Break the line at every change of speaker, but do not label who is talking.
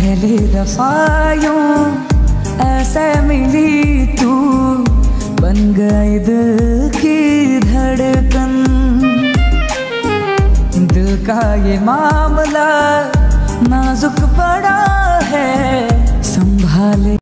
पहली दफा यूं ऐसे मिली तू, बन गई दिल की धड़कन। दिल का ये मामला नाजुक पड़ा है, संभाले